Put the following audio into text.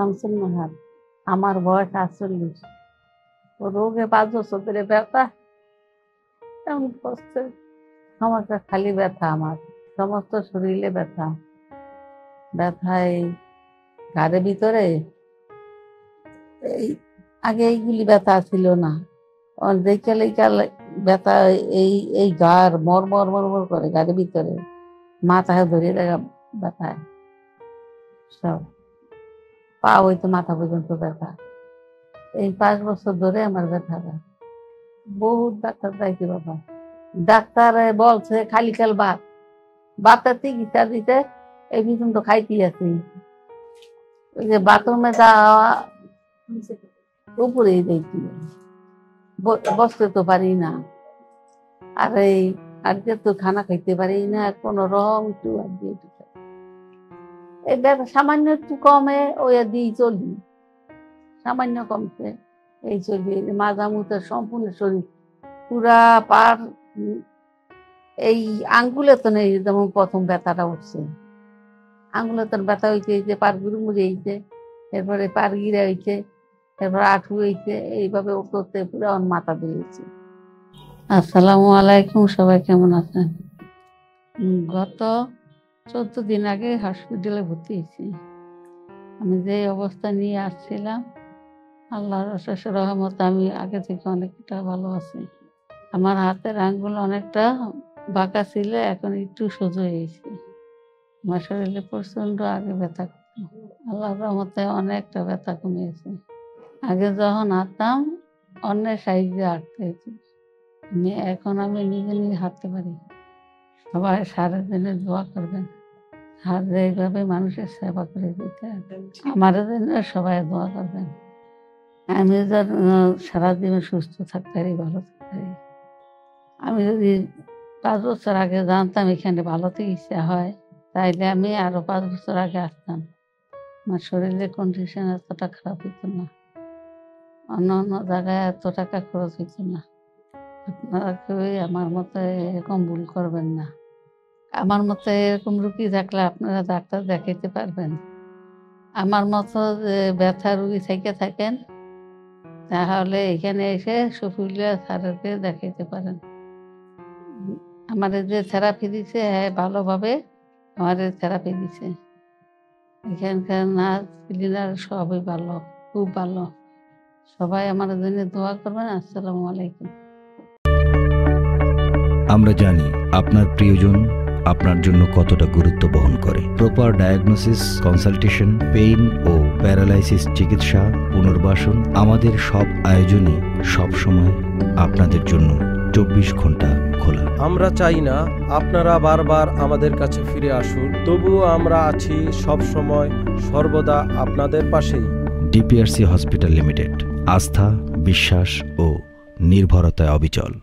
শামসুল নাহার। আমার বয়স 48। রোগে 5 বছর ধরে ব্যথা, এমন করছে সমস্যা, খালি ব্যথা। আমার সমস্ত শরীরে ব্যথা। ব্যথায় ঘাড়ের ভিতরে এই আগে এইগুলি ব্যথা ছিল না, ব্যথা। এই এই ঘাড় মরমর মরমর করে ঘাড়ের ভিতরে, মাথায় ধরিয়ে দেখা ব্যথায় সব, পা হইতে মাথা পর্যন্ত ব্যথা। এই 5 বছর ধরে আমার ব্যথাটা। বহুত ডাক্তার যাইছি বাবা, ডাক্তারে বলছে খালি খাল ভাতের চিকিৎসা দিতে, এই পর্যন্ত খাইতে আছি। ওই যে বাথরুমে যাওয়া উপরেই দেখি, বসতে তো পারি না। আর এই আজকে তো খানা খাইতে পারি না কোনো রকম। একটু এই ব্যথা সামান্য একটু কমে, ওই দিয়েই চলি। সামান্য কমছে এই চলবে। মাজা মুতে সম্পূর্ণ শরীর পুরা পার, এই আঙ্গুলে তো নেই। যেমন প্রথম ব্যথাটা উঠছে, আঙ্গুলে তো ব্যথা হয়েছে, এই যে পার গুরু মুড়ে হয়েছে, এরপরে পার গিরা হয়েছে, এরপরে আঁঠু হয়েছে, এইভাবে উঠতে পুরো মাথা ধরেছে। আসসালামু আলাইকুম, সবাই কেমন আছেন? গত 14 দিন আগে হসপিটালে ভর্তি হয়েছি। আমি যে অবস্থা নিয়ে আসছিলাম, আল্লাহর অশেষ রহমতে আমি আগে থেকে অনেকটা ভালো আছি। আমার হাতের আঙ্গুল অনেকটা বাঁকা ছিল, এখন একটু সোজা হয়েছে। আমার শরীরে প্রচন্ড আগে ব্যথা করত, আল্লাহর রহমতে অনেকটা ব্যথা কমিয়েছে। আগে যখন হাঁটতাম অন্যের সাইজে হাঁটতে হতো, এখন আমি নিজে নিজে হাঁটতে পারি। সবাই সারের জন্য দোয়া করবেন, আর এইভাবে মানুষের সেবা করে দিতে আমার জন্য সবাই দোয়া করবেন। আমি যেন সারাদিন সুস্থ থাকতে পারি, ভালো থাকতে পারি। আমি যদি 5 বছর আগে জানতাম এখানে ভালো চিকিৎসা হয়, তাইলে আমি আরো 5 বছর আগে আসতাম। আমার শরীরের কন্ডিশন এতটা খারাপ হইতো না, অন্য অন্য জায়গায় এত টাকা খরচ হইতো না। আপনারা কেউই আমার মতো এরকম ভুল করবেন না। আমার মতো এরকম রুগী থাকলে আপনারা ডাক্তার দেখাইতে পারবেন। আমার মতো যে ব্যথা রুগী থেকে থাকেন, তাহলে এখানে এসে শফিউল্লাহ স্যারকে দেখাইতে পারেন। আমাদের যে থেরাপি দিছে, হ্যাঁ ভালোভাবে আমাদের থেরাপি দিছে। এখানকার নার্স ক্লিনার সবই ভালো, খুব ভালো। সবাই আমার জন্য দোয়া করবেন। আসসালামু আলাইকুম। আমরা জানি আপনার প্রিয়জন আপনার জন্য কতটা গুরুত্ব বহন করে। প্রপার ডায়াগনোসিস, কনসালটেশন, পেইন ও প্যারালাইসিস চিকিৎসা, পুনর্বাসন, আমাদের সব আয়োজনে সবসময় আপনাদের জন্য 24 ঘন্টা খোলা। আমরা চাই না আপনারা বারবার আমাদের কাছে ফিরে আসুন, তবুও আমরা আছি সব সময় সর্বদা আপনাদের পাশেই। ডিপিআরসি হসপিটাল লিমিটেড, আস্থা, বিশ্বাস ও নির্ভরতায় অবিচল।